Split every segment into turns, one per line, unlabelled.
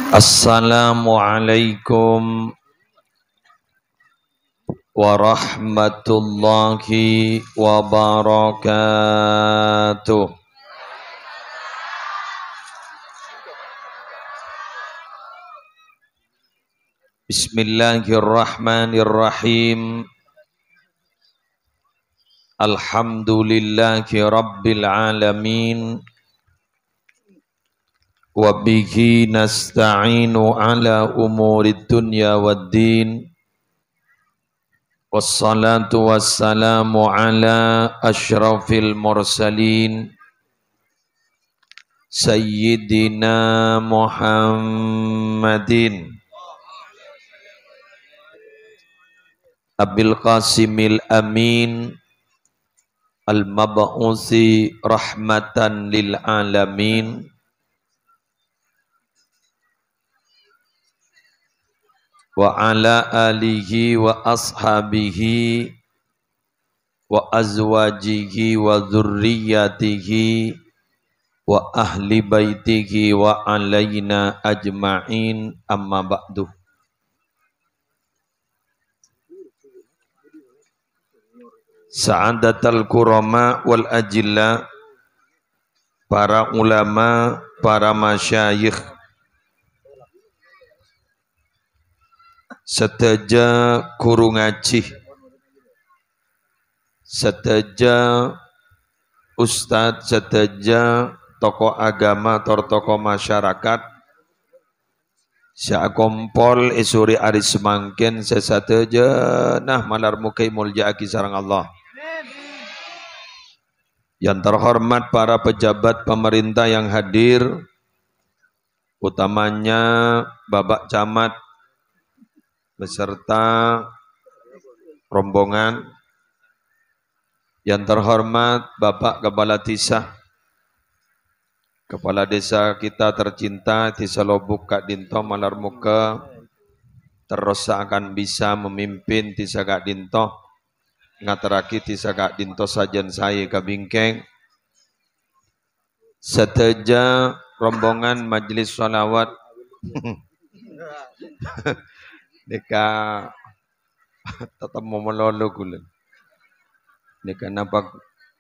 Assalamualaikum warahmatullahi wabarakatuh. Bismillahirrahmanirrahim. Alhamdulillahi rabbil alamin. Wa bihi nasta'inu ala umurid dunya waddin. Wassalatu wassalamu ala ashrafil mursalin Sayyidina Muhammadin Abil Qasimil Amin Al-Mab'usi rahmatan lil alamin wa ala alihi wa ashabihi wa azwajihi wa dzurriyyatihi wa ahli baitihi wa alaina ajma'in amma ba'du. Sa'adatul kurama wal ajilla, para ulama, para masyayikh, seteja guru ngaji, seteja ustadz, seteja tokoh agama atau tokoh masyarakat, syakompol isuri aris semangkin sesateja nah malar mukai muljaaki sarang Allah. Yang terhormat para pejabat pemerintah yang hadir, utamanya Bapak Camat beserta rombongan. Yang terhormat Bapak Kepala Desa, Kepala Desa kita tercinta Desa Lobuk Kak Dinto malar muka terus akan bisa memimpin Desa Kak Dinto, ngateraki Desa Kak Dinto sajen saya kabingkeng. Seteja rombongan majelis sholawat deka tetap mau melolo gula deka napa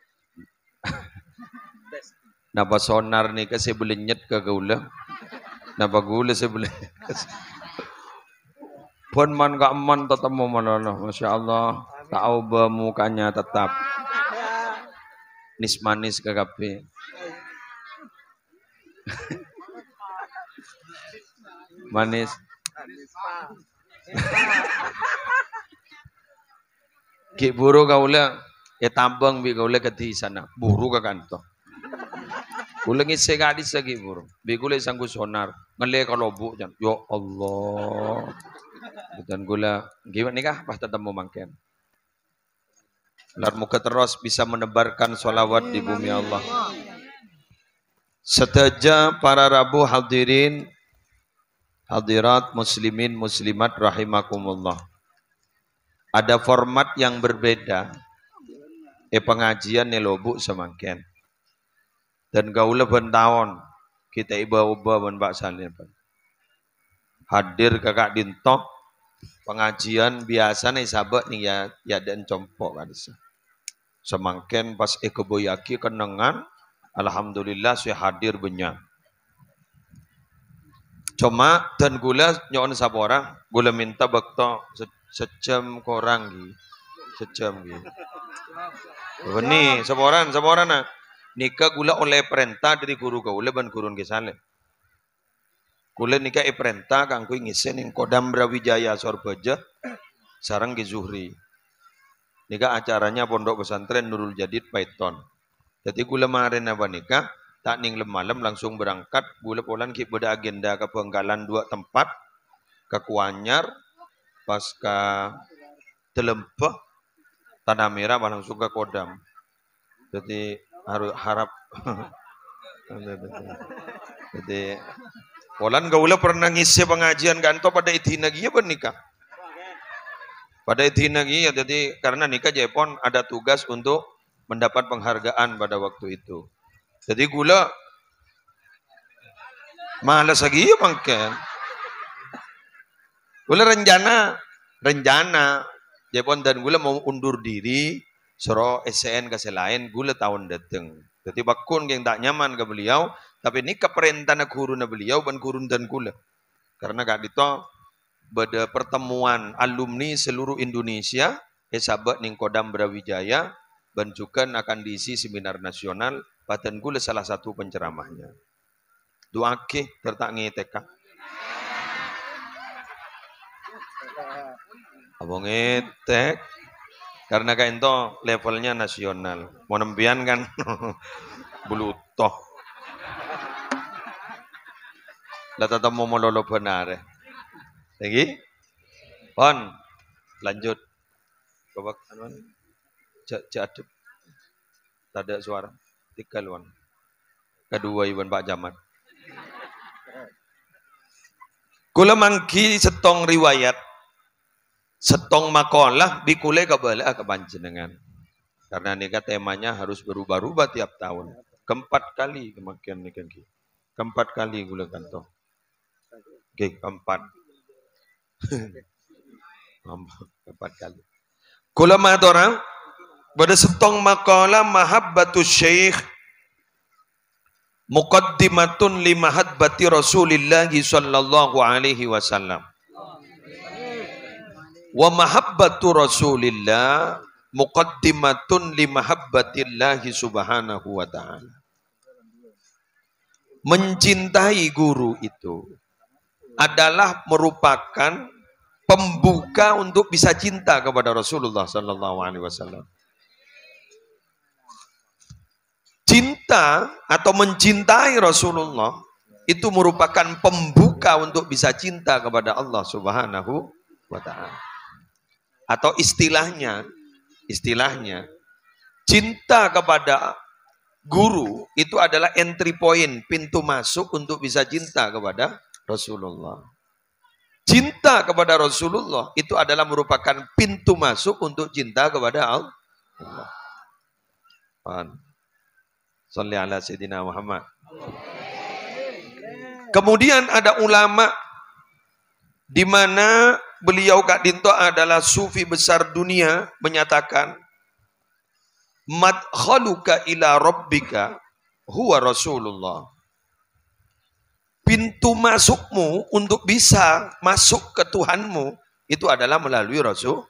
sonar nih saya boleh nyet ke gula napa gula saya boleh pun man gak man tetap mau melolo. Masya Allah, tahu mukanya tetap nis manis ke kape manis ki buru kaula tambang bi kaula kati sana buru ka kanto kula ngise gadis lagi buru bi kula sanggu sonar ngele kalau bu jan ya Allah dan gula gimana nikah pas tetemu mangken lar muka terus bisa menebarkan sholawat di bumi Allah. Seteja para rabu hadirin hadirat muslimin muslimat rahimakumullah. Ada format yang berbeda pengajian nelobuk semangken. Dan gaula bentahun kita iba-iba ben Pak Salim. Hadir kakak Dinto pengajian biasa nih sahabat nih ya dan compok kan. Semangken pas keboyaki kenangan alhamdulillah saya hadir banyak. Cuma dan gula nyon sabora gula minta bakto sejam korang gitu. Sejam gitu. Ini saboran nah. Nikah gula oleh perintah dari guru gaula ban gurun kesale. Gula nikah perintah kangku ngisen yang Kodam Brawijaya Sorbeja sarang ke Zuhri. Nikah acaranya Pondok Pesantren Nurul Jadid Python. Jadi gula kemarin apa nikah tak ning malam langsung berangkat gula polan ki beda agenda ke Penggalan 2 tempat ke Kuanyar pas ke Telempeh Tanah Merah langsung ke Kodam. Jadi harap jadi polan gaula pernah ngisi pengajian ganto pada itinaginya bernikah pada itinaginya. Jadi karena nikah Jepon ada tugas untuk mendapat penghargaan pada waktu itu. Jadi gula malas lagi ya mangken. Gula rencana Jepon dan gula mau undur diri soro SN ke selain gula tahun dateng. Jadi bakun yang tak nyaman ke beliau, tapi ini keperintah guru na beliau ban gurun dan gula. Karena kak dito pada pertemuan alumni seluruh Indonesia, sahabat ning Kodam Brawijaya, ban juga akan diisi seminar nasional, paten gula salah satu penceramahnya. Doake tertak ngetek. Abang ngetek. Karena kain itu levelnya nasional. Mau nembian kan bulutoh. Lah tetap mau melolo benar. Lagi? On. Lanjut. Coba anuan. Jaduk. Tak ada suara. 3 luan. Kedua Iwan Pak Jamat. Kula mangki setong riwayat. Setong makalah dikule kabala ke panjenengan. Karena nika temanya harus berubah-ubah tiap tahun. Keempat kali kemakian nika. Keempat kali gula kanto. Oke, keempat. Keempat kali. Kula maturang pada setong makalah mahabbatus syekh muqaddimatun li mahabbati Rasulillah sallallahu alaihi wasallam. Wa mahabbatu Rasulillah muqaddimatun li mahabbatillahi subhanahu wa ta'ala. Mencintai guru itu adalah merupakan pembuka untuk bisa cinta kepada Rasulullah sallallahu alaihi wasallam. Cinta atau mencintai Rasulullah itu merupakan pembuka untuk bisa cinta kepada Allah subhanahu wa ta'ala. Atau istilahnya cinta kepada guru itu adalah entry point, pintu masuk untuk bisa cinta kepada Rasulullah. Cinta kepada Rasulullah itu adalah merupakan pintu masuk untuk cinta kepada Allah. Shalli ala Sayyidina Muhammad. Kemudian ada ulama di mana beliau Kak Dinto adalah sufi besar dunia menyatakan madkhaluka ila rabbika huwa Rasulullah. Pintu masukmu untuk bisa masuk ke Tuhanmu itu adalah melalui Rasul.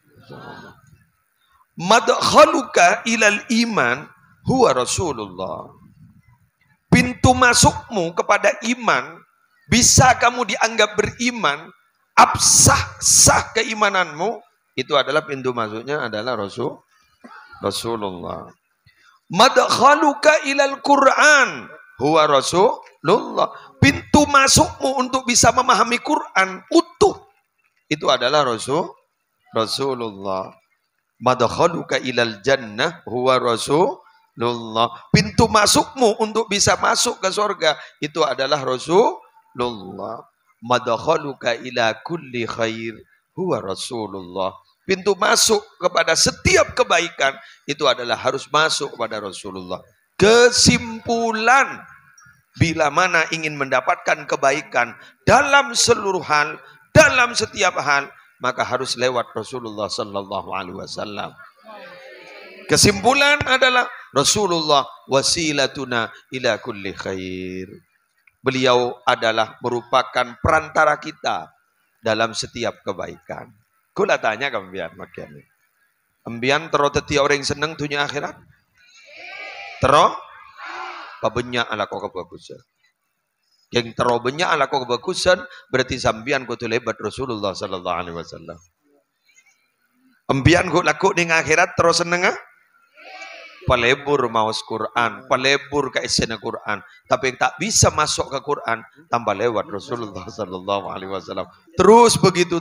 Madkhaluka ilal iman huwa Rasulullah. Pintu masukmu kepada iman, bisa kamu dianggap beriman, sah keimananmu, itu adalah pintu masuknya adalah Rasulullah. Madkhaluka ilal Quran huwa Rasulullah. Pintu masukmu untuk bisa memahami Quran utuh itu adalah Rasulullah. Madkhaluka ilal jannah huwa Rasulullah. Pintu masukmu untuk bisa masuk ke surga itu adalah Rasulullah. Madkhaluka ila kulli khair huwa Rasulullah. Pintu masuk kepada setiap kebaikan itu adalah harus masuk kepada Rasulullah. Kesimpulan, bila mana ingin mendapatkan kebaikan dalam seluruh hal, dalam setiap hal, maka harus lewat Rasulullah sallallahu alaihi wasallam. Kesimpulan adalah Rasulullah wasilatuna ila kulli khair. Beliau adalah merupakan perantara kita dalam setiap kebaikan. Kula tanya ke ambian makian. Ambian tero teti orang seneng dunia akhirat? Tero? Pabenya ala kau kebagusan. Yang tero benya ala kau kebagusan berarti sambian kudu lebat Rasulullah sallallahu alaihi wasallam. Ambian ku laku ning akhirat terus seneng ah? Palebur maus Quran, palebur ke isinya Quran, tapi yang tak bisa masuk ke Quran tambah lewat Rasulullah sallallahu alaihi wasallam. Terus begitu.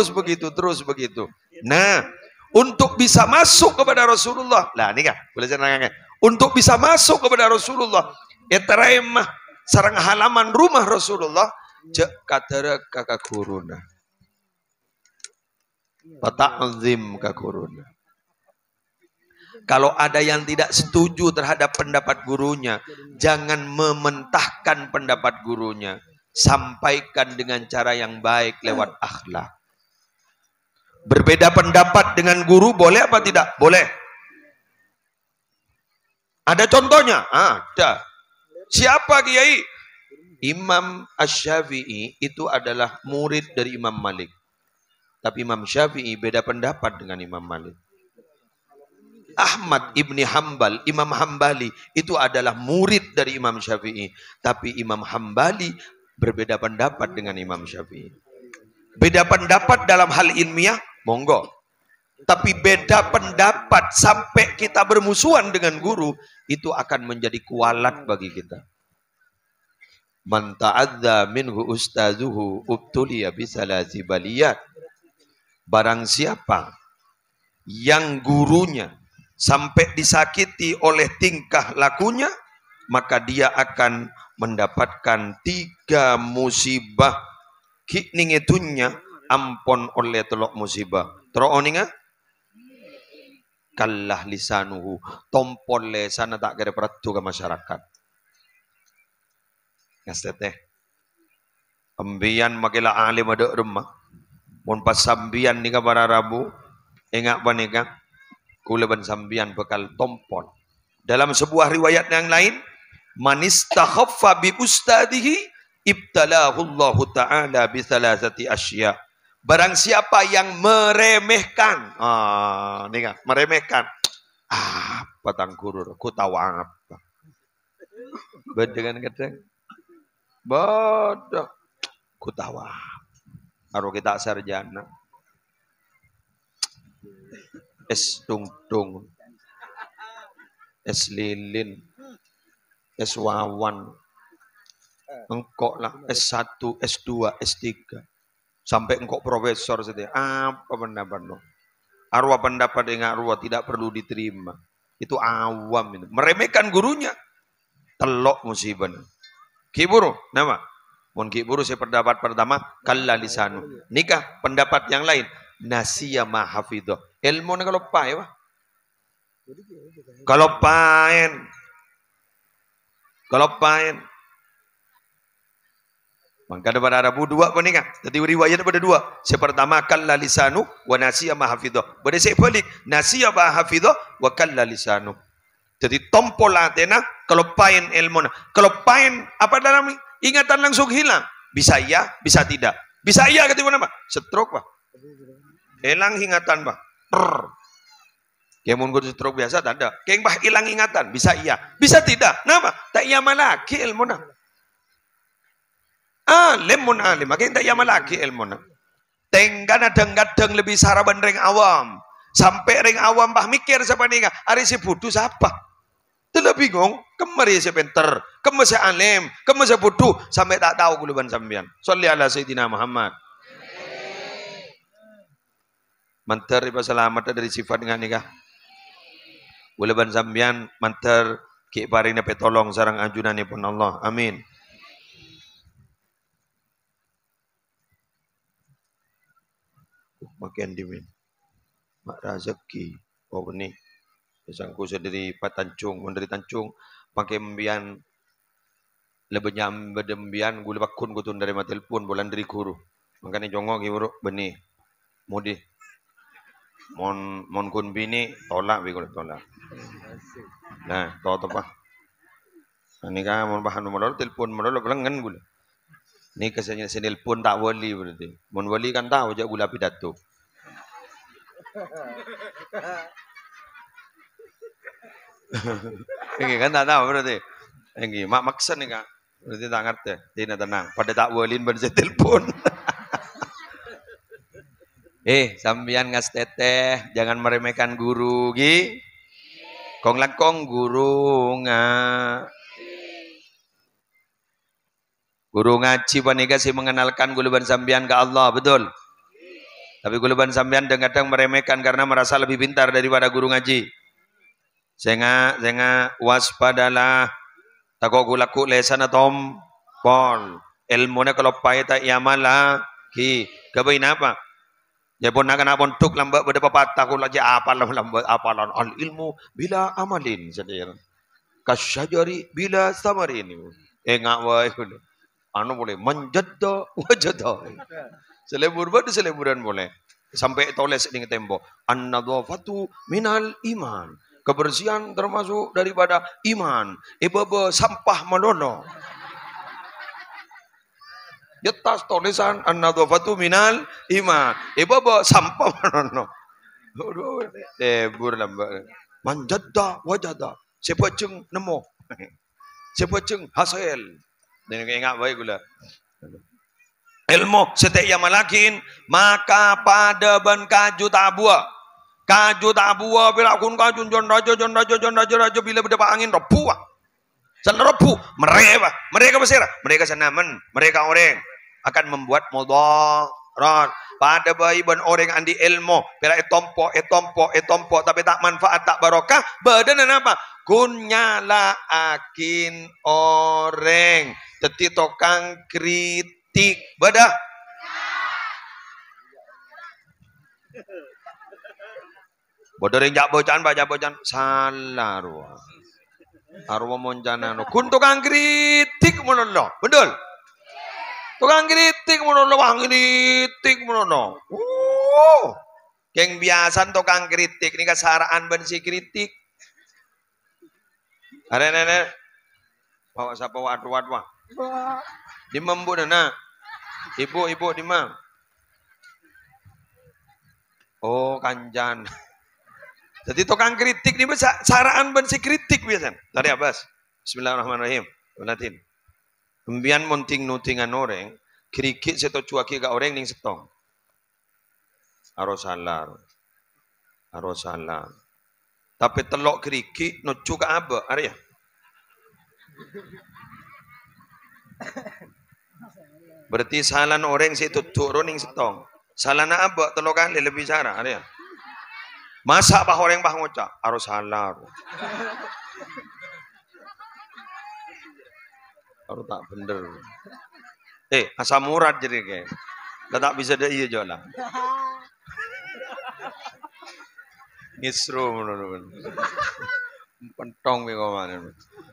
Nah, untuk bisa masuk kepada Rasulullah. Lah ini kan, boleh saya untuk bisa masuk kepada Rasulullah, etaremah sarang halaman rumah Rasulullah, cek katara kakak kuruna. Pata'zim kakuruna. Kalau ada yang tidak setuju terhadap pendapat gurunya, jangan mementahkan pendapat gurunya. Sampaikan dengan cara yang baik lewat akhlak. Berbeda pendapat dengan guru boleh apa tidak? Boleh. Ada contohnya? Ada. Siapa Kiai? Imam Asy-Syafi'i itu adalah murid dari Imam Malik. Tapi Imam Syafi'i beda pendapat dengan Imam Malik. Ahmad ibni Hambal, Imam Hambali itu adalah murid dari Imam Syafi'i. Tapi Imam Hambali berbeda pendapat dengan Imam Syafi'i. Beda pendapat dalam hal ilmiah, monggo. Tapi beda pendapat sampai kita bermusuhan dengan guru, itu akan menjadi kualat bagi kita. Man ta'adza minhu ustazuhu ubtuliya bisalasi baliyat. Barang siapa yang gurunya sampai disakiti oleh tingkah lakunya, maka dia akan mendapatkan 3 musibah. Kikning itunya ampon oleh telok musibah. Teroninga kallah lisanuhu, tompol lesana tak kira peratu ke masyarakat. Ngasteteh ambian makila alim ada rumah mon pas sambian nika para rabu engak banika kula ban sambian bekal tompol. Dalam sebuah riwayat yang lain, manistakhaffa bi ustadihi ibtalahu Allah taala bi thalathati asya. Barang siapa yang meremehkan, nika meremehkan, patang kurur, ku tahu apa. Bedengan kadang, bodoh, ku tahu apa. Karo kita sarjana, es tung, es lilin, es wawan, engkok lah, S1, S2, S3. Sampai engkau profesor saja. Apa pendapat lo? Arwah pendapat dengan arwah tidak perlu diterima. Itu awam itu. Meremehkan gurunya. Telok musibah. Kiburu, nama. Mon kiburu saya pendapat pertama kalla lisanu. Nikah pendapat yang lain nasiya ma hafidho. Ilmu ni kalau pai apa? Kalau paen. Maka ada pada Arabu 2 apa ni kan? Jadi riwayat ada 2. Yang pertama kalla lisanu wa nasiya ma hafidho. Pada saya balik nasiya ma hafidho wa kalla lisanu. Jadi tompol atena kalau paen ilmu. Kalau paen apa dalam ingatan langsung hilang. Bisa iya, bisa tidak. Bisa iya ketika apa? Stroke pak. Hilang ingatan pak. Kayak mun stroke biasa tak ada. Kayak bah hilang ingatan. Bisa iya, bisa tidak. Nama tak iya malaki ilmu na. Alim makanya tak iya malaki ilmu na. Tenggana kadang lebih saraban ring awam. Sampai ring awam bah mikir siapa nih? Ari si butuh siapa? Tidak bingung, kemari saya pinter, kemari saya alim, kemari saya bodoh, sampai tak tahu kuluban sambian. Sholli ala Sayyidina Muhammad. Mantar iba selamat dari sifat dengan nikah. Kuluban sambian, mantar ki parina petolong sarang ajunan pun Allah. Amin. Makin dimin. Mak rezeki. Oh ini. Sangku dari Patancung, dari Tancung, pakai membian lebihnya bedembian, gue bakun gue tun dari matelpon, bulan dari guru. Makanya jongok gimana benih, mudi, mon kun bini tolak, bego tolak. Nah, tahu apa? Ini kan mon bahan nomor telepon, nomor belengan gue. Ini kesannya senelpon tak wali berarti, mon wali kan tahu aja gula pidato. Ini kan tak tahu berarti. Ini mak maksa nih kak. Berarti tak ngerti. Tidak tenang. Pada tak walin berarti telepon. Sambian ngas teteh, jangan meremehkan guru gi. Kong lakong guru Guru ngaji panika sih mengenalkan guluban sambian ke Allah, betul. Tapi guluban sambian kadang meremehkan karena merasa lebih pintar daripada guru ngaji. Senga waspadalah takok gulaku lesana tompol ilmu na kalau payah tak yamala ki gabain apa ya pun nak pun tuk lambat pada pepatah aku lagi lambat apalan al ilmu bila amalin sadir kasyajari bila samarin ngak wae Anu boleh, manjadda wajada. Selebur badu seleburan boleh. Sampai tulis di tembok. An-nadhafatu minal iman. Kebersihan termasuk daripada iman. Ibaba sampah manono. Di atas tulisan an-nadhafatu minal iman. Ibaba sampah manono. Lebur lambat. Manjadda wajada. Siapa ceng nemu. Siapa ceng hasil. Dan ingat baik gula. Ilmu setiap yang malakin maka pada ban kaju tabua bila kun kaju jon raja bila berdepak angin repu san repu mereka bersirah mereka sanaman mereka orang akan membuat mudarat pada bayi ban orang andi ilmu bila etompo tapi tak manfaat tak barokah badan apa kun nyala akin orang teti tokang kritik badah bodoh jak bocaan salah arwah monjana no kun tukang kritik monono betul tukang kritik monono keng biasan tukang kritik ini kasaraan bensi kritik are bawa sapa wad di membu nana ibu di mana oh kanjan jadi tukang kritik ni besar saraan bensi kritik biasa tadi abas bismillahirrahmanirrahim unatin Pembian monting nutingan orang, kerikit seto cuaki ke orang ning setong. Arosalar. Tapi telok kerikit no cuka apa, Arya? Berarti salan orang situ turun ning setong. Salana apa telok kali lebih cara, Arya? Masa bah orang bah ngocak, arosalar. Kalau tak bener. Asam urat jadi kayak. Tak bisa dah iya jualan. Ngisru menurut. Pentong ni kau mana?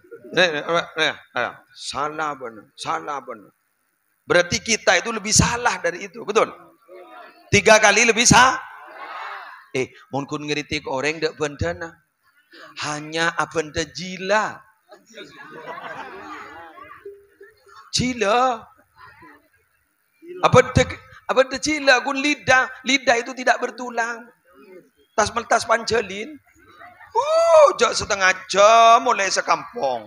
Salah benar. Berarti kita itu lebih salah dari itu, betul? 3 kali lebih salah. Mungkin ngeritik orang dak bendana. Hanya apa dah jila. Cila. Apa dah cila kun lidah itu tidak bertulang. Tas meltas pancelin. Jak setengah jam mulai sekampung.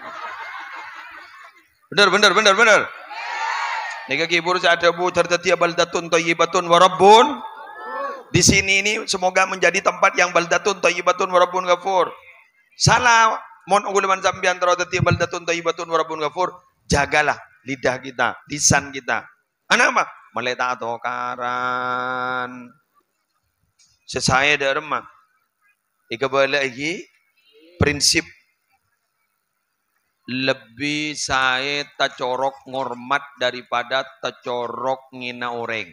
Benar. Nika kibur ada bu tertati baldatun thayyibatun wa rabbun. Di sini ini semoga menjadi tempat yang baldatun thayyibatun wa rabbun ghafur. Salah mon unggulan sampean tertati baldatun thayyibatun wa rabbun ghafur. Jagalah lidah kita, lisan kita. Apa? Meletak tokaran. Sesaya derma. Ika lagi prinsip lebih saya tacorok ngormat daripada tacorok ngina orang.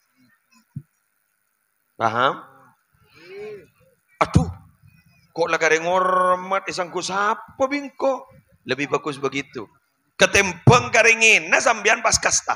Paham? Aduh, kok lagare ngormat isangku sapa bingko? Lebih bagus begitu. Ketempeng karingin, na sambian pas kasta.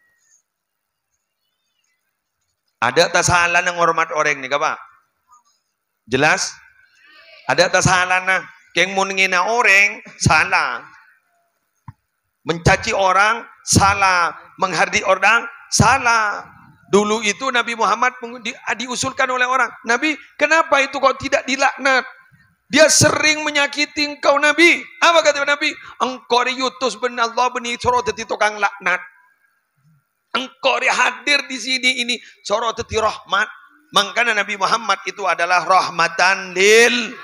Ada tasalan ng hormat orang ni kapa? Jelas? Ada tasalan na keng muningina orang salah. Mencaci orang salah, menghardi orang salah. Dulu itu Nabi Muhammad diusulkan oleh orang. Nabi, kenapa itu kok tidak dilaknat? Dia sering menyakiti engkau Nabi. Apa kata Nabi? Engkau diutus ben Allah beni sorot ti tukang laknat. Engkau hadir di sini ini sorot ti rahmat. Makanya Nabi Muhammad itu adalah rahmatan lil.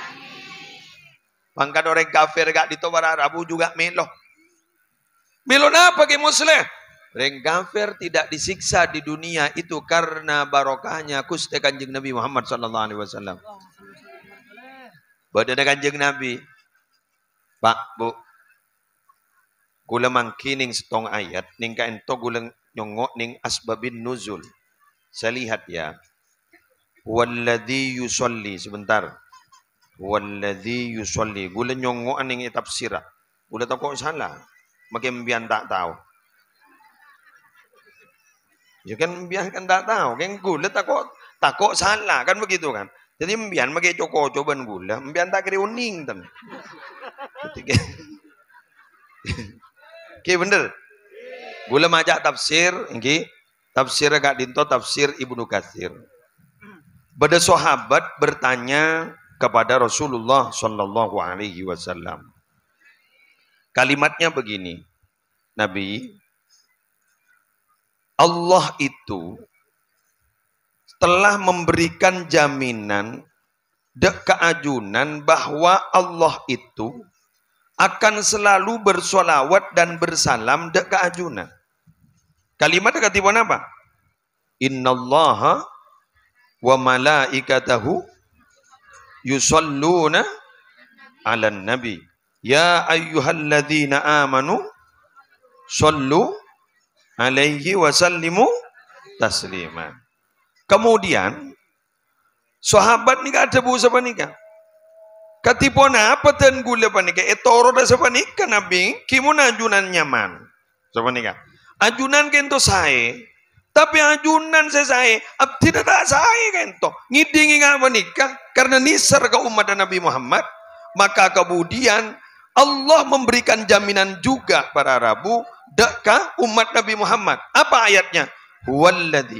Makanya orang kafir gak ditobar Arabu juga melo. Melo apa ke muslim? Orang kafir tidak disiksa di dunia itu karena barokahnya kuste kanjeng Nabi Muhammad sallallahu alaihi wasallam. Badana kanjeng Nabi. Pak, Bu. Gula mangkining setong ayat. Ning ka ento gula nyongok ning asbabin nuzul. Saya lihat ya. Walladhi yusolli. Sebentar. Walladhi yusolli. Gula nyongok ning tafsirah. Gula tahu kok salah. Makin bian tak tahu. Ya kan biar kan tak tahu, kan gula takut salah kan begitu kan. Jadi biar pakai coban gula, biar tak kira uning tan. Ketika, oke bener. Gula majak tafsir, ini tafsir agak dinto tafsir Ibnu Katsir. Pada sahabat bertanya kepada Rasulullah Shallallahu Alaihi Wasallam. Kalimatnya begini, Nabi, Allah itu telah memberikan jaminan keajunan bahwa Allah itu akan selalu bersolawat dan bersalam keajunan. Kalimatnya ketiban apa? Innallaha wa malaikatahu yusalluna 'alan nabi. Ya ayyuhalladzina amanu sallu alaihi wasallimu taslima. Kemudian sahabat ni ada bu siapa nikah? Katipona apa ten gula panika? Etoro dah siapa nikah nabi? Kimuna ajunan nyaman. Siapa nikah? Ajunan kento saya. Tapi ajunan saya tidak tak saya kento. Ngidingi ngapa nikah? Karena nisar ke umat Nabi Muhammad. Maka kemudian Allah memberikan jaminan juga para Rabu deka umat Nabi Muhammad. Apa ayatnya? Huwallazi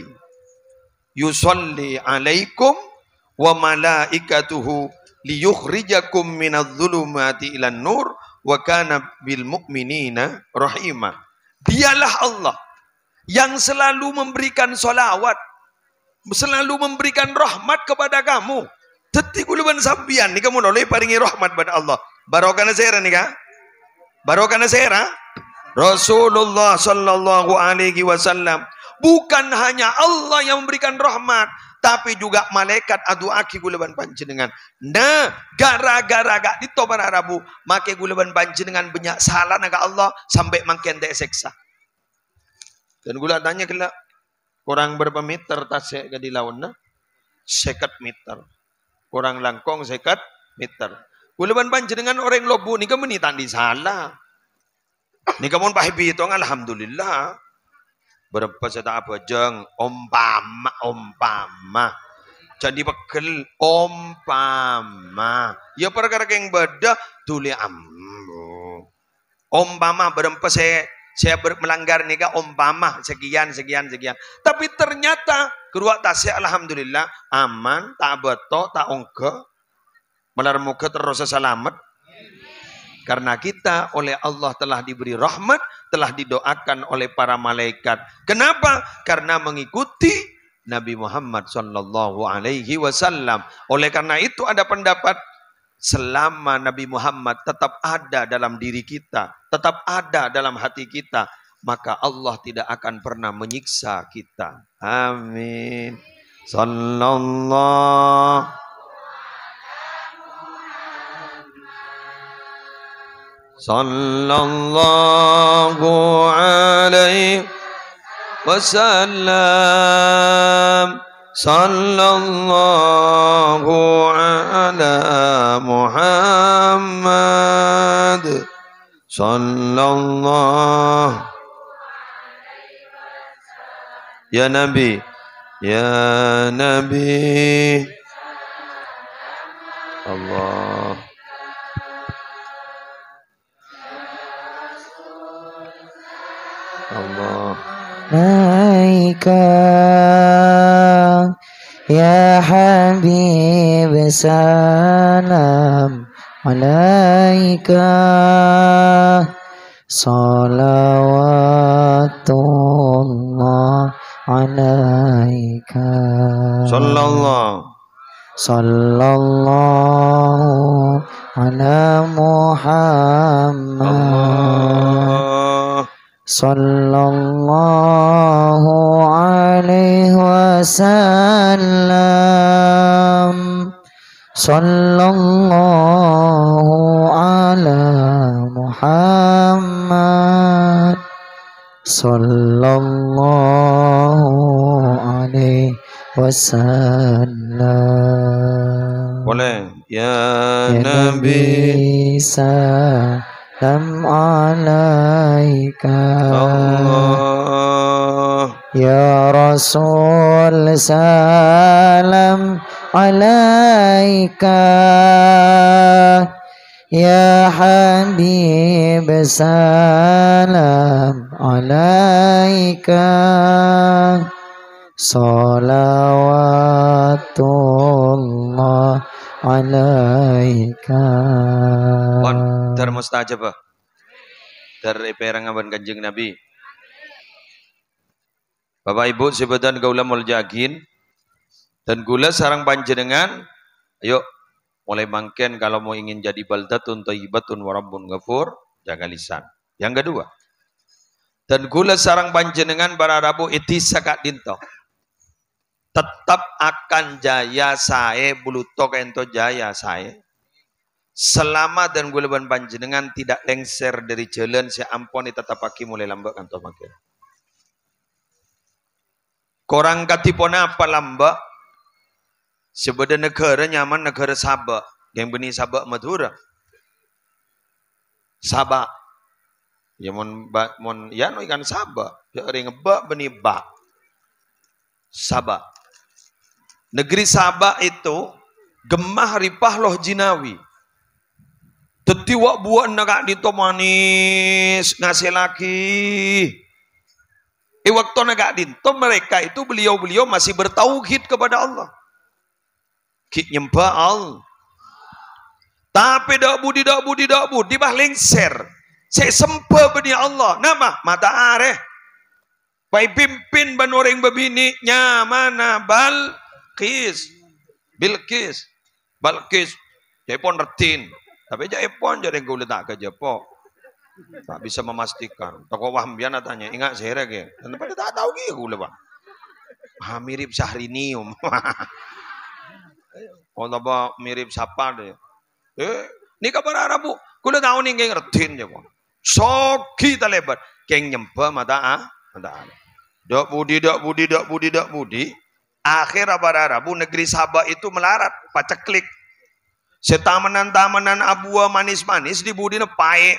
yusalli alaikum wa malaikatuhu liyukhrijakum minadh-dhulumati ilan nur wa kana bil mu'minina rahima. Dialah Allah yang selalu memberikan solawat, selalu memberikan rahmat kepada kamu. Detik uluban sambian ni kamu oleh paringi rahmat pada Allah. Barokah nasera nih kah? Barokah nasera? Rasulullah sallallahu alaihi wasallam. Bukan hanya Allah yang memberikan rahmat, tapi juga malaikat aduaki guleban panjenengan. Nah, gara-gara gak dito para Rabu, make guleban panjenengan banyak salah naga Allah sampai makin tak seksa. Dan gula tanya kela kurang berapa meter tasek ke di laut na? 50 meter. Kurang langkong 50 meter. Guleban panjenengan orang lobu ni kamu ni tandi salah. Ni kamu pahibi itu alhamdulillah. Berapa saya apa jeng umpama. Jadi pegel umpama. Ya perkara yang beda tuli ambu. Umpama berapa saya melanggar nikah umpama sekian. Tapi ternyata kedua tasya alhamdulillah aman, tak beto, tak ongke. Melar muka terus selamat. Karena kita oleh Allah telah diberi rahmat, telah didoakan oleh para malaikat. Kenapa? Karena mengikuti Nabi Muhammad sallallahu alaihi wasallam. Oleh karena itu ada pendapat selama Nabi Muhammad tetap ada dalam diri kita, tetap ada dalam hati kita, maka Allah tidak akan pernah menyiksa kita. Amin. Sallallahu alaihi wasallam. Sallallahu ala Muhammad. Sallallahu ya Nabi. Ya Nabi. Allah. Allah. Naika ya Habib salam alaika salawatullah alaika sallallahu ala Muhammad sallallahu alaihi wasallam sallallahu ala Muhammad sallallahu alaihi wasallam. Boleh ya Nabi salam alaika Allah
Ya Rasul salam alaika, Ya Habib salam alaika, salawatullah alaika.
Pon, dar mustajabah. Dar perangaban Kanjeng Nabi. Bapak Ibu sebutan gaula muljagin dan gula sarang panjenengan. Ayo mulai mangken kalau mau ingin jadi baldatun thayyibatun wa rabbun ghafur, jaga lisan. Yang kedua, dan gula sarang panjenengan para rabu itisa kak dinto. Tetap akan jaya sae bulutok ento jaya sae. Selama dan gula ban panjenengan tidak lengser dari jalan si amponi tetap pagi mulai lambak kantor makin. Korang katipon apa lambak? Sebenarnya negara nyaman negara Sabah. Yang benih Sabah Madura. Sabah. Ya mon ya no ikan Sabah. Ya ring ba benih ba. Sabah. Negeri Sabah itu gemah ripah loh jinawi. Tetiwak buat negak dito manis ngasih lagi. Waktu negak dito mereka itu beliau-beliau masih bertauhid kepada Allah. Ki nyembah Allah. Tapi dak budi bah lengser. Saya sembah bani Allah. Nama mata areh. Pai pimpin ban orang babini nyamana Bilqis. Jepon retin. Tapi Jepon jadi gue letak ke Jepon. Tak bisa memastikan. Toko Wahmbian tanya, ingat saya lagi. Dan pada tak tahu gitu gue lepas. Mirip Syahrini. Oh, apa mirip siapa deh? Ni kabar Arabu. Gue tahu nih kayak ngertiin Jepon. Soki terlebat. Kayak nyembah mata. Dak budi. Akhir Arabu negeri Sabah itu melarat. Paceklik. Setamanan-tamanan abua manis-manis dibudina pae.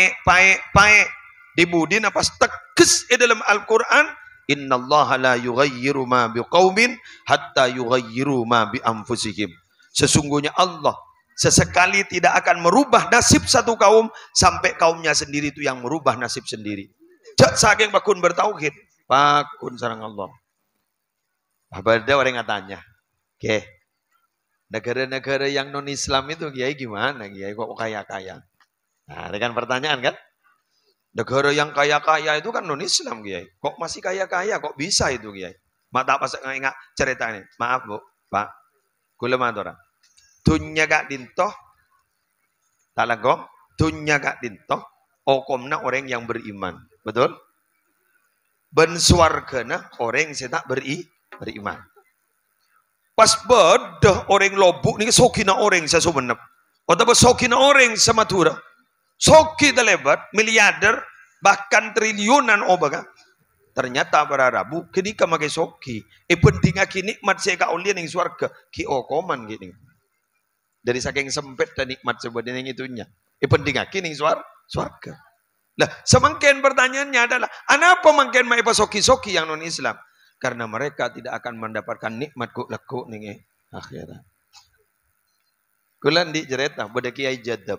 Dibudina pas teges dalam Al-Quran. Innallaha la yughayyiru ma biqaumin hatta yughayyiru ma bi anfusihim. Sesungguhnya Allah sesekali tidak akan merubah nasib satu kaum sampai kaumnya sendiri itu yang merubah nasib sendiri. Jak saking bakun bertauhid, bakun sareng Allah. Ada orang yang tanya, "Oke. Negara-negara yang non-Islam itu Kiai gimana? Kiai kok kaya-kaya?" Nah, dengan pertanyaan kan? Negara yang kaya-kaya itu kan non-Islam Kiai. Kok masih kaya-kaya? Kok bisa itu Kiai? Mata pas ingat cerita ini. Maaf Bu, Pak. Kula matur. Dunya gak dintoh. Talagong, dunya gak dintoh. Okomna orang yang beriman. Betul? Ben swargana orang yang tak beriman. Pas bedah orang lobuk ni sokina orang saya sumenep. Atau sokina orang sama Madura. Soki terlebat, miliarder, bahkan triliunan obaga. Ternyata para Rabu, kini kamakai soki. Penting aki nikmat saya kaulian yang suarga. Ki okoman gini. Dari saking sempit dan nikmat sebenarnya yang itunya. Penting aki yang suarga. Lah, semangkin pertanyaannya adalah, apa mangkin maipa soki-soki yang non-Islam? Karena mereka tidak akan mendapatkan nikmat kuk lekuk nih akhirat. Kulan di cerita, pada kiai jadab,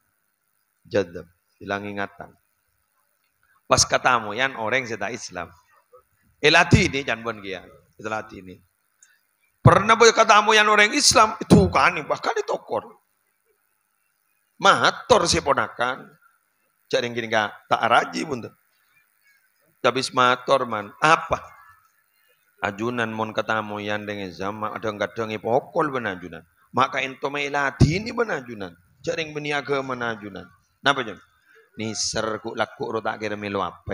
hilang ingatan. Pas katamu yang orang seta Islam. Elati ini jangan bon kiai, elati ini. Pernah boleh katamu yang orang Islam itu kan, bahkan ditokor. Mator si ponakan, jadi gini gak tak raji pun tuh. Tapi mator man, apa? Ajunan mon katamu yang dengan zaman ada kadang pokol benajunan. Maka ento melati ini benajunan. Jaring beniaga menajunan. Napa jon? Ni serku laku ro tak kira melu apa.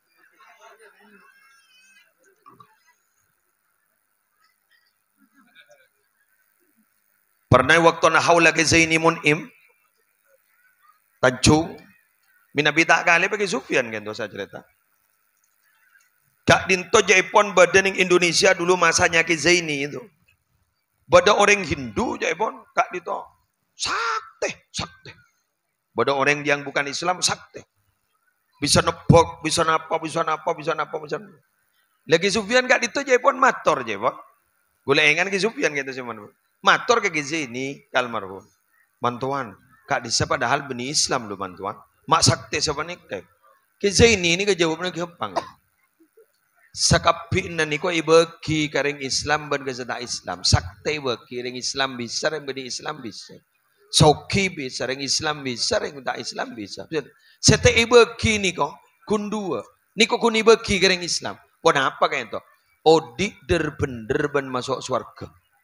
Pernah waktu na haula ke Zaini Mun'im Tanjung minabi tak kali bagi Sufyan kan dosa cerita. Kak dinto Jaipon badan yang Indonesia dulu masanya Ki Zaini itu. Bada orang Hindu Jaipon kak dinto sakte. Bada orang yang bukan Islam sakte. Bisa nebok, bisa napa. Lagi Sufyan gak itu je pun mator je, Pak. Gula engan ke Sufyan gitu sih mana. Mator ke gizi ini kalmarhum. Mantuan, kak disa padahal beni Islam lo mantuan. Mak sakti siapa nih kayak. Gizi ini ke jawabnya ke Jepang. Sakapi nani ko ibagi kareng Islam ban keseda Islam. Sakti ibagi ring Islam bisa, ring beni Islam bisa. Soki bisa, ring Islam bisa, ring tak Islam bisa. Sete ibagi ni ko kundua. Ni ko kuni ibagi kareng Islam. Kenapa kayak itu? Odi bener ban masuk surga.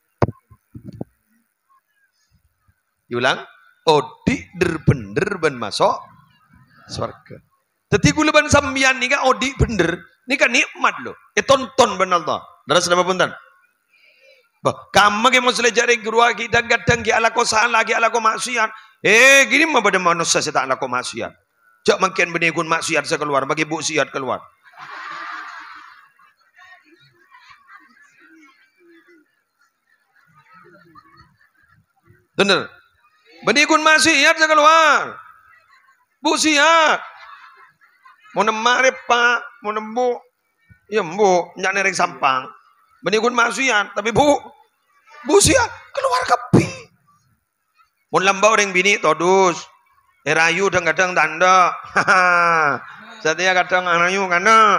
Diulang, odi bener ban masuk surga. Teti gula ban sambian nih kan odi bener, nih kan nikmat loh. Tonton ban Allah. Darah sedapa punten. Bah, kamu ke muslim jari guru kita kadang ki ala ko salah, ki ala ko maksiat. Gini mah pada manusia saya tak ala ko maksiat. Jak makin benikun maksiat saya keluar, bagi bu siat keluar. Bener. Benikun maksiat saya keluar. Bu siat. Mau nemare pak, mau nembu. Ya mbu, nyak nereng sampang. Benikun maksiat, tapi bu siat keluar kepi. Mau lambau orang bini todus. Rayu kadang tanda. Setia kadang anayu kana.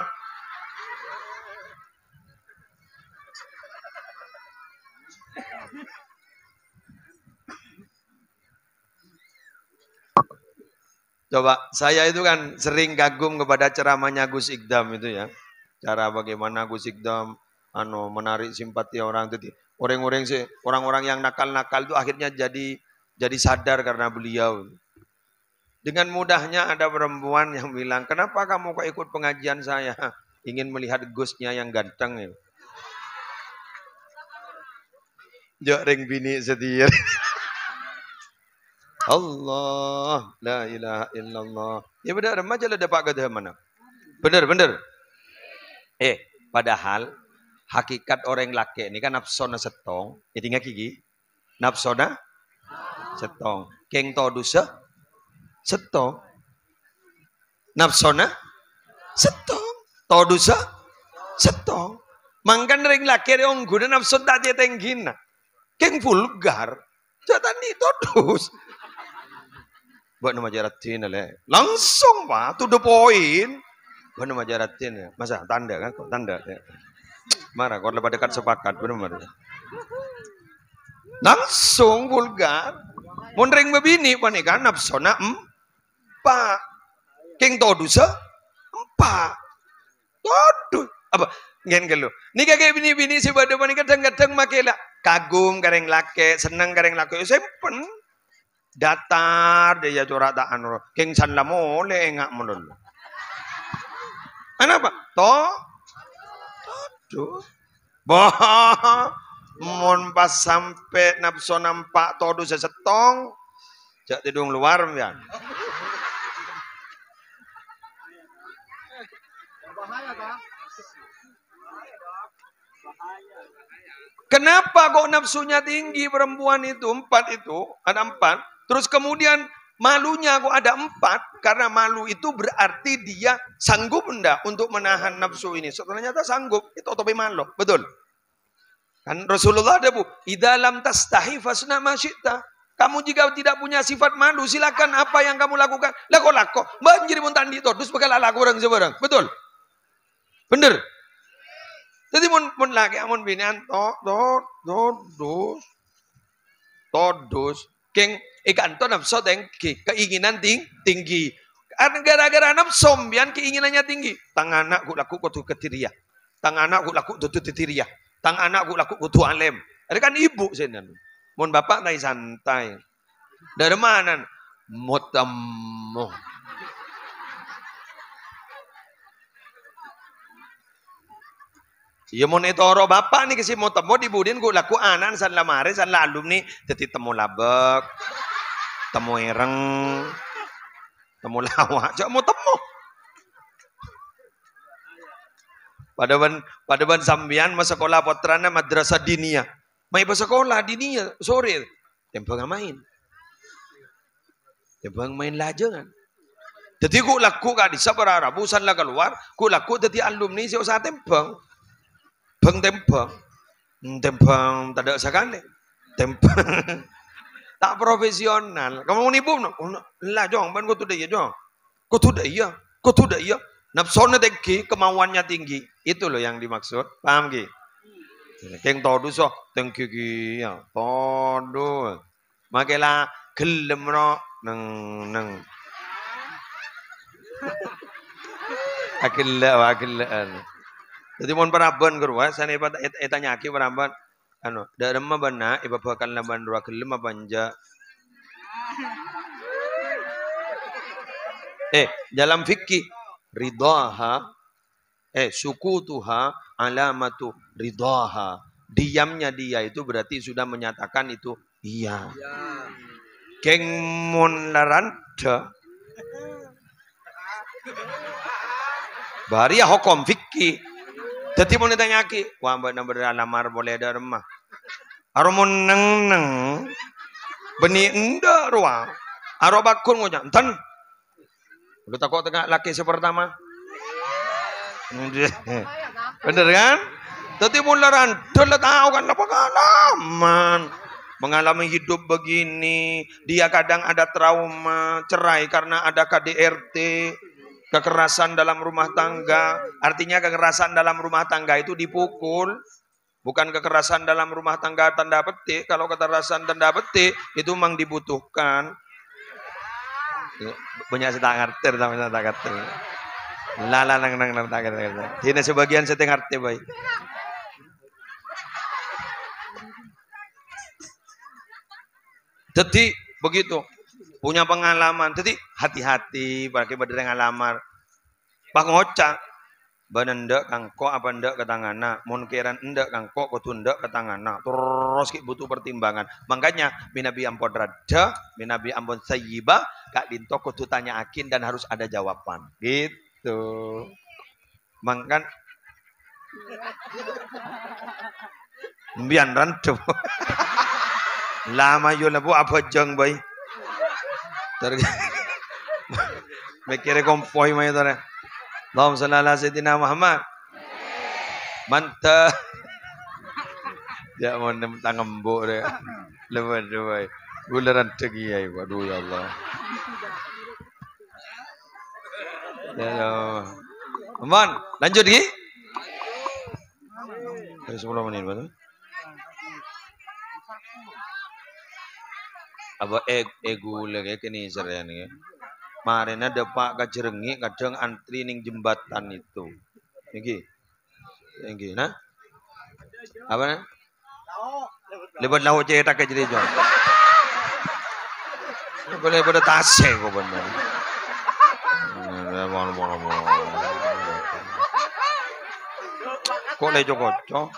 Coba, saya itu kan sering kagum kepada ceramahnya Gus Ikdam itu ya. Cara bagaimana Gus Ikdam menarik simpati orang itu. Orang-orang yang nakal-nakal itu akhirnya jadi sadar karena beliau. Dengan mudahnya ada perempuan yang bilang, "Kenapa kamu kok ikut pengajian saya? Ingin melihat Gusnya yang ganteng ya." Jok ring bini setir. Allah, la ilaha illallah. Ya benar, remaja lah dapat kata mana? Benar. Padahal hakikat orang laki ini kan nafsona setong. Ya tinggal gigi. Nafsona setong. Keng to dosa setong. Nafsona setong. To dosa setong. Mangkan ring laki orang guna nafsu tak dia tenggina. Keng vulgar. Jatan itu dus. Buat nama jaratin le. Langsung pak, to the point. Buat nama jaratin ya. Masa tanda kan kok tanda ya. Marah kalau lepas dekat sepakat benar. Langsung vulgar. Mondreng bebini panik kan nafsona empat. Keng todusa empat. Todus apa? Ngen gelo. Ni kayak bini-bini si bade panik kadang-kadang makela kagum kareng lake, senang kareng lake. Sempen. Datar dia corak tak anu keng san lamo le engak menul. Kenapa? Tuh. Bah, mon pas sampai nafsu nampak todu sesetong, jak tidung luar pian. Kenapa kok nafsunya tinggi perempuan itu ada empat. Terus kemudian malunya kok ada 4, karena malu itu berarti dia sanggup enggak untuk menahan nafsu ini. Ternyata sanggup, itu otomatis malu, betul. Kan Rasulullah ada bu, idza lam tastahi fasna ma syi'ta. Kamu jika tidak punya sifat malu, silakan apa yang kamu lakukan. Lako. Banjir pun tandi terus bakal laku orang sebarang, betul. Bener. Jadi mun lagi amun binian todus keng ikan to nafsu tinggi, keinginan tinggi. Gara-gara nafsu bian keinginannya tinggi. Tang anakku laku kudu ketiriah. Tang anakku laku kudu tetiriah. Tang anakku laku kudu alem. Ada kan ibu senan. Mun bapak nai santai. Dari mana? Motammo. Ya mon etoro bapak nih kasi mo temo dibudin ku laku anan san lamare san lalum nih teti temu labek temu ireng temu lawa cak mo temu pada ban sambian mas sekolah potrana madrasah dinia mai pas sekolah dinia sore tempang main lajengan. Jadi ku laku ka di sabara busan lah keluar ku laku teti alumni si usah tempang Bang tembang. Tembang tak ada sekali. Tembang. Tak profesional. Kamu mau nipu no? Lah jong, ban kau tu dah ya jong. Kau tu dah ya. Kau tu dah ya. Nafsunya tinggi, kemauannya tinggi. Itu loh yang dimaksud. Paham ki? Keng todu so, tinggi ki ya. Todu. Makela gelem no neng. Akillaan. Jadi mon paraban kerwa, sana iba etanya aki paraban. Ano, dalam mah bana, iba bakal laban dua gelem apa anja. Dalam fikih ridaha sukutuha alamatu ridaha. Diamnya dia itu berarti sudah menyatakan itu iya. Keng mun laranda bari hukum fikih. Jadi mau ditanya ki, wah mbak lamar boleh ada rumah. Arumun neng beni enda ruang. Aro bakun ngoja, enten. Udah takut tengah laki sepertama. Bener kan? Tapi mularan, dia tahu kan apa pengalaman. Mengalami hidup begini, dia kadang ada trauma, cerai karena ada KDRT, kekerasan dalam rumah tangga. Artinya kekerasan dalam rumah tangga itu dipukul, bukan kekerasan dalam rumah tangga tanda petik. Kalau kekerasan tanda petik itu memang dibutuhkan. Banyak saya ngerti, namanya tak ngerti. Lala nang tak ngerti. Ini sebagian saya ngerti baik. Jadi begitu punya pengalaman. Jadi hati-hati pakai badai ngalamar. Pak ngocak banendak kangko apa ndak ketangana. Munkiran ndak kangko kutundak ketangana. Terus ki butuh pertimbangan. Makanya minabi ampun rada, minabi ampun sayyiba, kak dinto kudu tanya akin dan harus ada jawaban. Gitu. Mangkan mbian rantu. Lama yo labu apa jeng bay. Mikirnya kompoi mah itu. Allahumma shalli ala sayyidina Muhammad. Mantap. Ya mau tangembuk deh. Lepas tu bay. Gularan tegi ya, waduh ya Allah. Ya Allah. Aman, lanjut lagi. Dari 10 menit betul. Apa gula kayak kini seraya nih. Kemarin ada Pak Kajerengi kadang antri ning jembatan itu. Iki, nah? Apa nah? Lebat laut cetak aja jadi jom. Boleh pada tasik kok benar. Kok le joko.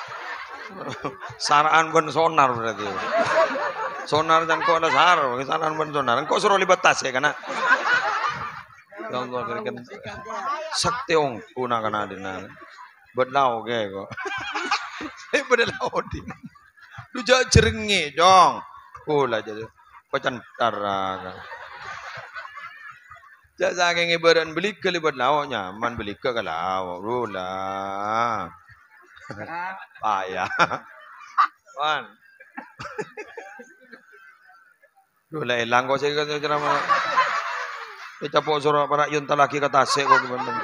Saraan ben sonar berarti. Sonar dan kok ada saran ben sonar. Kok suruh libat tas ya kana? Ya Allah kerikan sakti ong kuna kana dinan. Bedlau ge kok. Bedlau din. Lu jerengi dong. Kula jadi pacantara. Jasa saking ibaran beli ke libat lauk nyaman beli ke kalau rula. Payah. Wan. Rula ilang kok saya ceramah. Kita po suruh para yun talaki katase kok gimana.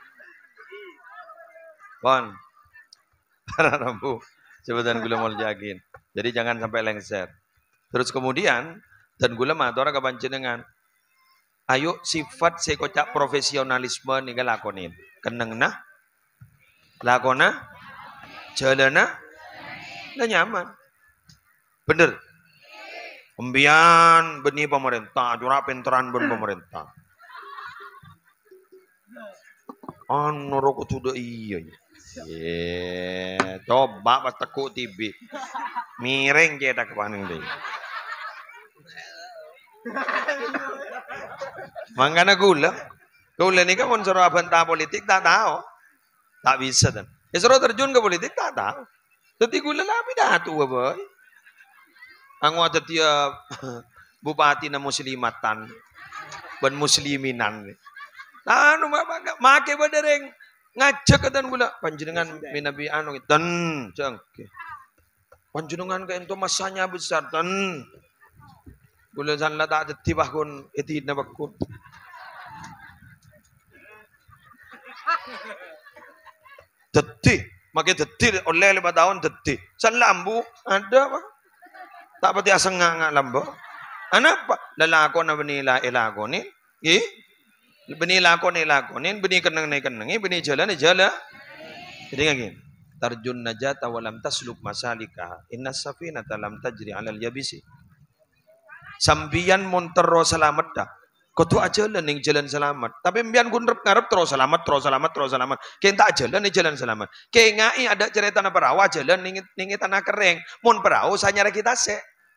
Wan. Para rambu. Sebutan gula mau jagin. Jadi jangan sampai lengser. Terus kemudian dan gula mah orang kepanjenengan. Ayo sifat sekocak profesionalisme nih lakonin. Keneng nah, lakona, jalana, nah nyaman. Bener. Pembian benih pemerintah, curah penteran ben pemerintah. Rokok sudah iya. Coba pas tekuk tibi. Miring cetak paning deh. Makanya gula ni kan suruh bantah politik tak tahu, tak bisa dan. Suruh terjun ke politik tak tahu. Tapi gula lah pidato boy. Ang ada dia bupati na muslimatan, ban musliminan. Anu make badereng Ngajak ketan gula panjenengan minabi anu ten jengke. Panjenengan ka ento masanya besar ten. Gula sanla tak deti bahkun itidna bakun. Deti, makai deti oleh 5 tahun deti. San lambu ada apa? Tak pati asang nga lambu. Apa? Lalako na benila ilako ni. Benila ko ni ilako ni. Beni kenang ni. Beni jalan ni jalan. Jadi ngagin. Tarjun najata walam tasluk masalika. Inna safinata lam tajri alal yabisi. Sambian montero selamat dah. Kau tu aja lah ning jalan selamat. Tapi mbian gun ngarep terus selamat. Kayak tak jalan ning jalan selamat. Kayak ngai ada cerita na perahu jalan ning tanah kering. Mun perahu sanyara kita se.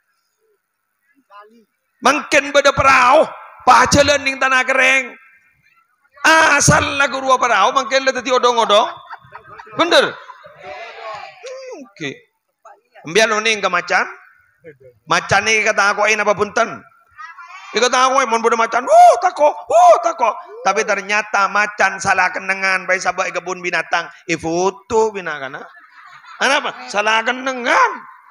Mungkin beda perahu, pa jalan ning tanah kering. Asal lagu rua perahu, mungkin le tadi odong-odong. Bener? Oke. Mbian ning ke macan. Macan ni kata aku apa punten. Ikata aku mon bodo macan, tako. Tapi ternyata macan salah kenangan baik sahabat kebun binatang, foto binatang. Apa? Salah kenangan.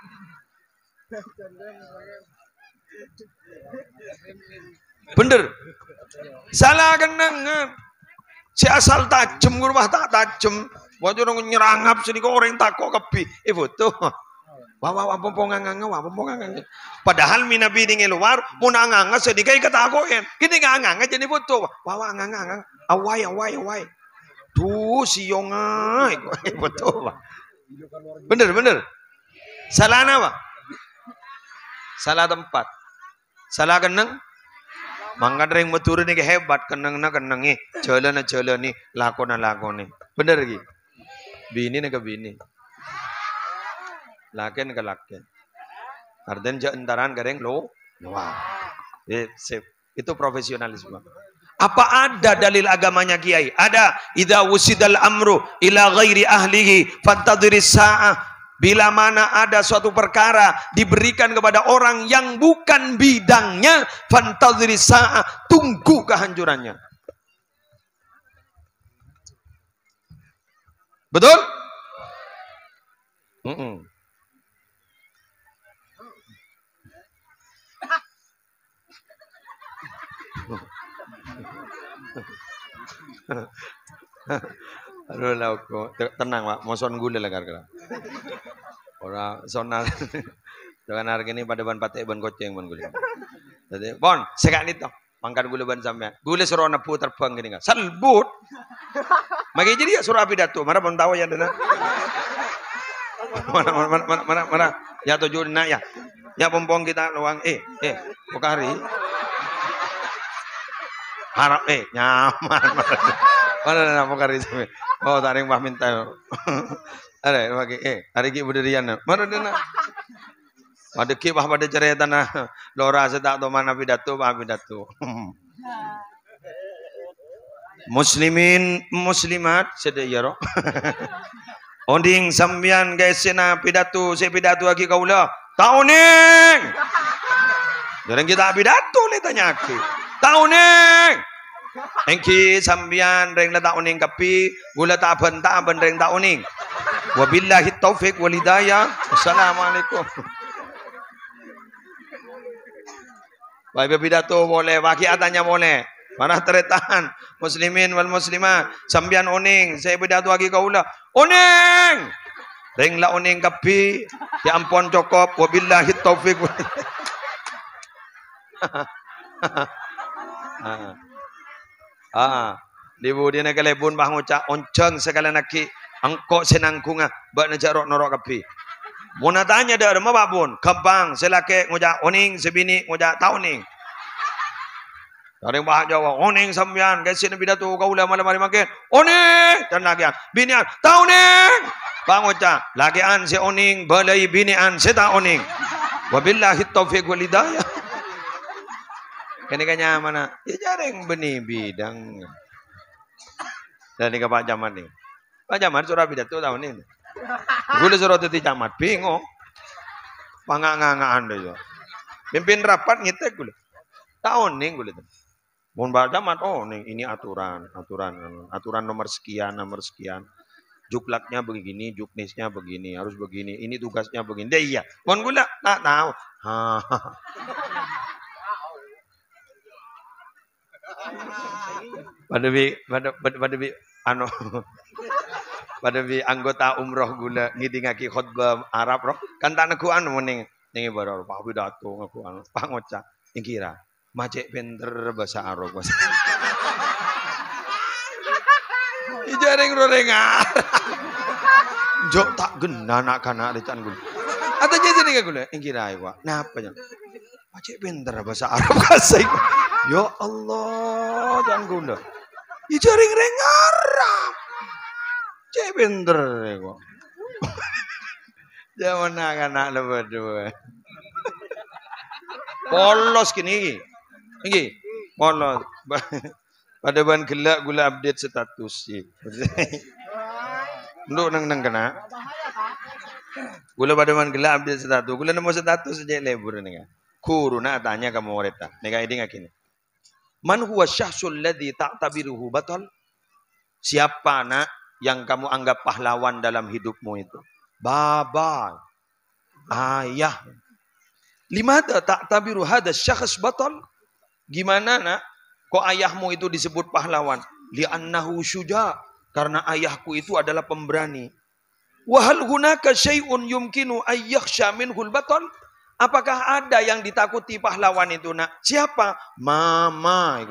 Bener. Salah kenangan. Si asal tajam rumah tak tajam. Wajah orang nyerangap sini kok orang tako kepi. Foto. Wah, pompongan. Padahal minabi di luar, muna nganga sedikit kata aku kan. Kini nganga jadi foto. Wah, nganga. Awai. Tuh siongai foto. Bener. Salah apa? Salah tempat. Salah keneng. Mangga ring meturun ni hebat keneng ni. Jalan ni, lakon ni. Bener lagi. Bini ke bini. Laken ke laken. Arden entaran gareng lo. Wah. Itu profesionalisme. Apa ada dalil agamanya kiai? Ada. Idza wusidal amru ila ghairi ahlihi fantadhiris sa'ah. Bila mana ada suatu perkara diberikan kepada orang yang bukan bidangnya, fantadhiris sa'ah, tunggu kehancurannya. Betul? Aduh lah aku tenang Pak, mau son gula lah kira-kira. Orang sonar dengan harga ini pada ban patek ban goceng ban gula. Jadi bon sekali itu mangkat gula ban sampai gula suruh nepu terbang gini kan selbut. Magi jadi ya suruh pidato mana bon tahu ya dana. Mana ya tujuh nak ya pompong kita luang pokari. Harap nyaman. Mana pokari sampai. Oh, taring bah minta. Ada bagi hari ki buderian. Mana dana? Pada ki bah pada cerita na lora sedak to mana pidato bah pidato. Muslimin muslimat sedaya. Onding sambian guys sena pidato se pidato lagi kaula. Tauning. Jarang kita pidato le tanya ki. Tauning. Engki sambian reng la tauning kapi gula ta benta ben reng tauning. Wabillahi taufik wal hidayah. Assalamualaikum. Baik pidato boleh, wakiatannya boleh. Mana teretahan muslimin wal muslimat sambian oning saya pidato lagi kaula. Oning. Reng la oning kapi ya ampun cukup wabillahi taufik. Libu dia nak kelebun bah ngucap onceng segala naki angkok senangkunga bak najarok norok kapi. Muna tanya dah rumah babun kembang selake ngucap oning sebini ngucap tauning. Dari bah Jawa oning sambian guys sini pidato kaula malam hari makin oning dan lagian binian tauning. Bang ngucap lagian si oning balai binian seta oning. Wabillahi taufiq wal hidayah. Kini kanya mana? Ya jarang benih bidang. Dan ini ke Pak Jaman nih. Pak Jaman surah pidato tahun ini. Gula surah teti camat bingung. Pangangangaan deh yo. Pimpin rapat ngitek gula. Tahun nih gula. Mun badamat oh nih ini aturan nomor sekian juklaknya begini, juknisnya begini, harus begini, ini tugasnya begini. Dia iya. Mun gula tak tahu. Ha. Pada bi anu pada bi anggota umroh gula ngidingaki khutbah Arab roh kan tak neku anu ning ibarat Pak pidato ngaku anu Pak ngocak kira macek pinter bahasa Arab bahasa ijaring rorengan jok tak genana kana lecan gula atau jadi nih gula kira ya napa nya macek pinter bahasa Arab kasih ya Allah jangan gula ijaring rengarap cek pinter ya kok zaman anak lebat dua polos gini polos pada ban gelak gula update status sih lu nang kena gula pada ban gelak update status gula nemu status aja lebur nih kan kuruna tanya kamu oreta nih kayak ini gini man huwa syahsul ladzi ta'tabiruhu batal siapa nak yang kamu anggap pahlawan dalam hidupmu itu baba ayah limada ta'tabiru hada syakhs batal gimana nak kok ayahmu itu disebut pahlawan li'annahu syuja karena ayahku itu adalah pemberani wa hal hunaka syai'un yumkinu ayyakhsha minhul batal apakah ada yang ditakuti pahlawan itu nak siapa mama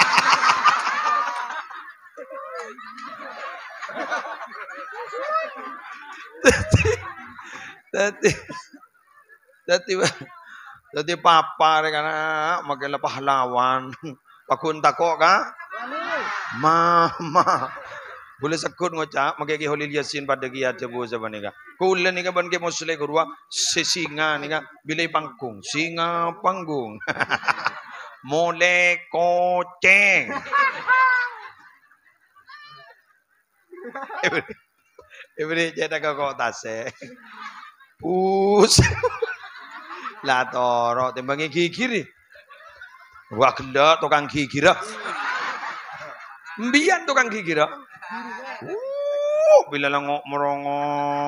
Dati papa karena makin pahlawan. Pakun tako ka? Mama. Boleh sekut ngocak makai holil yasin pada gia cebu sabanika. Kulen ni ka ban ke mosle kurwa sesinga ni ka bilay pangkung. Singa panggung. Mole koceng. Ibri jeda ka kota se. Pus. Lah toro timbangi gigir. Wah gila tukang gigir. Mbiyan tukang gigir. Bila langok merongo.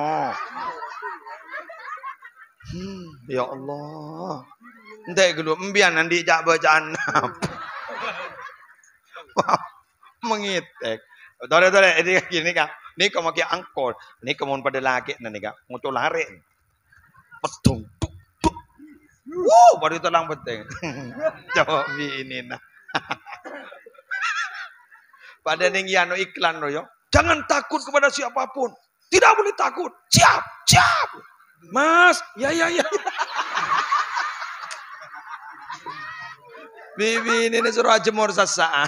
Ya Allah. Entek gelu mbiyan nanti jak bacaan. Mengitek. Tore ini gini Kak. Ini kamu pakai angkor. Ini kamu pada laki nanti Kak. Ngutul lari. Petung. Baru telang penting. Jawab ini nah. Pada nengiano iklan loh. Jangan takut kepada siapapun. Tidak boleh takut. Siap. Mas, ya. Bibi ini suruh jemur sasaan.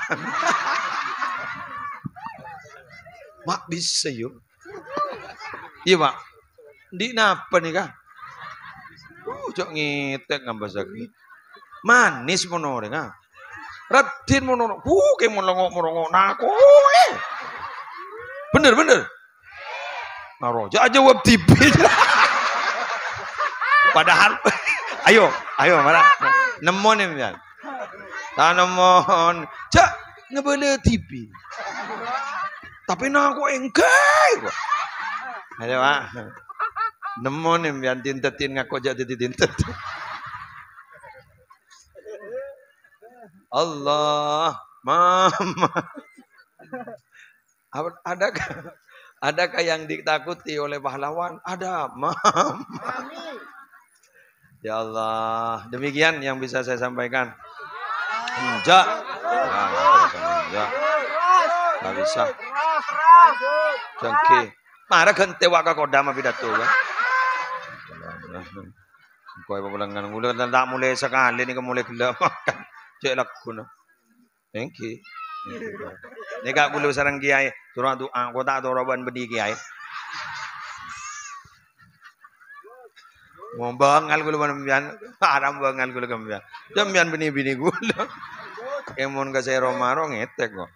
Mak bisa yuk. Iya mak. Di napa nih kah? Cok ngitek ngambas lagi. Manis monoreng ah. Radin monoreng. Kayak molongok naku. Bener. Naro. Jawab TV. Padahal. Ayo marah. Nemon nih kan. Tanemon. Cak ngebele TV. Tapi naku engkai. Ayo Pak. Nemu nih biar tintetin ngaku jadi tintet. Allah, mama. Adakah yang ditakuti oleh pahlawan? Ada, mama. Ya Allah, demikian yang bisa saya sampaikan. Enggak. Enggak bisa. Jangki. Mara gante waka kodama pidato ya. Kau ibu pulangan mula tak mulai sekali ni mulai gila makan. Cek laku na. Thank you. Ni kak gula sarang kiai. Turun doa. Kau tak tahu roban bedi kiai. Mau bangal gula mana haram bangal gula kambian. Jambian bini gula. Emon ka saya romaro ngetek kok.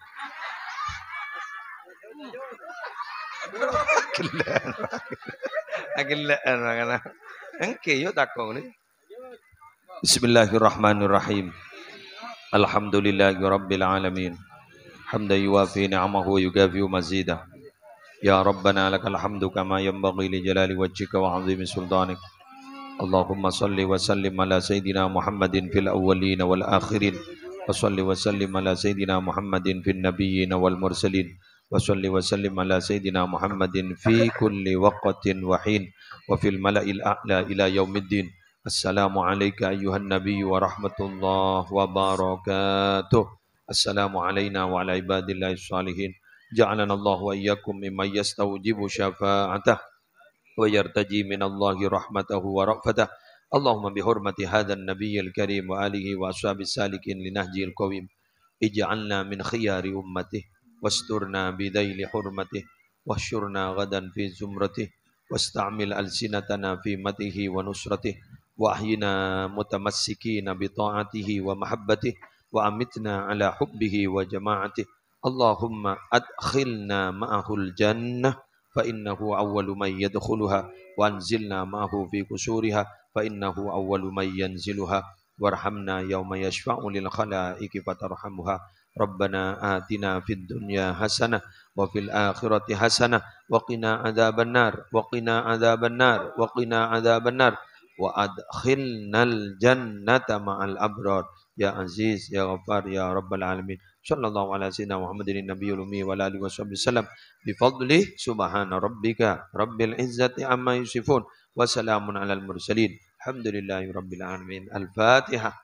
Agilaan makana. Engke yo takong ni. Bismillahirrahmanirrahim. Alhamdulillahi Rabbil Alamin. Hamda yuwafi ni'amahu wa yukafi'u mazidah. Ya Rabbana lakal hamdu kama yanbaghi li jalali wajhika wa 'azimi sultanik. Allahumma salli wa sallim ala Sayyidina Muhammadin fil awwalin wal akhirin. Wa salli wa sallim ala Sayyidina Muhammadin fil nabiyyin wal mursalin. Wa salli wa sallim ala Sayyidina Muhammadin fi kulli waqtin wa hin. Wa fil mala'il a'la ila yaumiddin. Assalamu alayka ayyuhan nabiyyu wa rahmatullah wa barakatuh. Assalamu alayna wa ala ibadillahi salihin. Ja'alana Allah wa iyyakum mimman yastawjibu syafa'atah wa yartaji minallahi rahmatahu wa ra'fatah. Allahumma bihurmati hadzal nabiyil karim wa alihi wa ashabis salikin linahjil qawim. Ij'alna min khiyari ummatihi wasturna bidaili hurmatihi wahsyurna ghadan fi zumratihi wasta'mil alsinatana fi matihi wa nusratihi wa ahyina mutamassikina bi ta'atihi wa mahabbatihi wa amitna ala hubbihi wa jama'atihi. Allahumma adkhilna ma'ahul jannah fa innahu awwalu man yadkhuluha wa anzilna ma'ahu fi qusuriha fa innahu awwalu man yanziluha warhamna yawma yashfa'u lil khalaiqi fatarhamuha. Rabbana atina fid dunya hasanah wa fil akhirati hasanah wa qina adzabannar wa qina adzabannar wa qina adzabannar wa adkhilnal jannata ma'al abrar ya aziz ya ghaffar ya rabbal alamin. Sallallahu ala sayyidina Muhammadin nabiyil ummi wa ala alihi washabbihi sallam bi fadli subhana rabbika rabbil izzati amma yusifun wa salamun alal mursalin alhamdulillahi rabbil alamin. Al-Fatihah.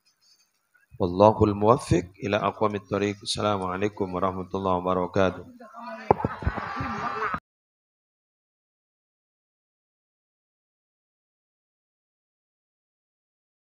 Wallahul muwaffiq ila aqwamit thariq. Assalamualaikum warahmatullahi wabarakatuh.